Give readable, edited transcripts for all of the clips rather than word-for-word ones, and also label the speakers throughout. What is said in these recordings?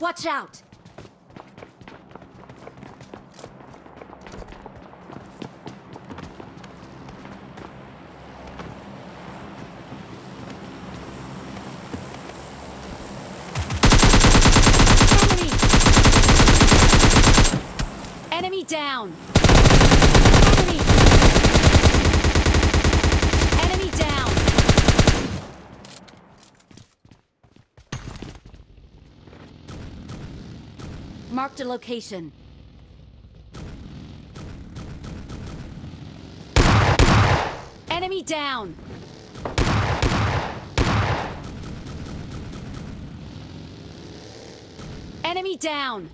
Speaker 1: Watch out! Enemy down! Enemy! Enemy down! Marked a location. Enemy down! Enemy down!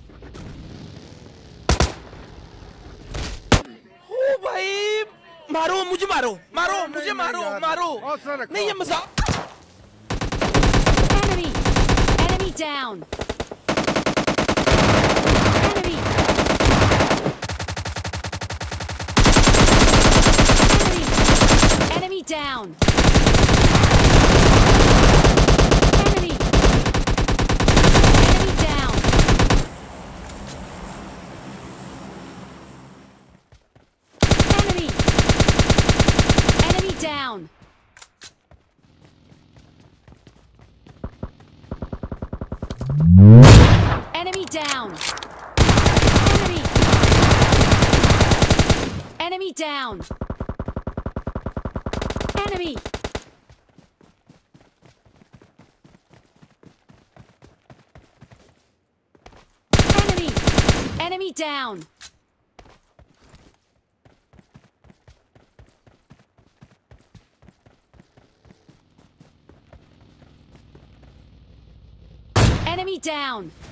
Speaker 2: ओ भाई मारो मुझे मारो मारो मुझे मारो मारो नहीं ये मजाक
Speaker 1: Enemy! Enemy down! Enemy! Enemy! Enemy down! Enemy! Enemy down! Enemy! Enemy down! Enemy down! Enemy! Enemy down! Enemy! Enemy! Enemy down! Enemy down!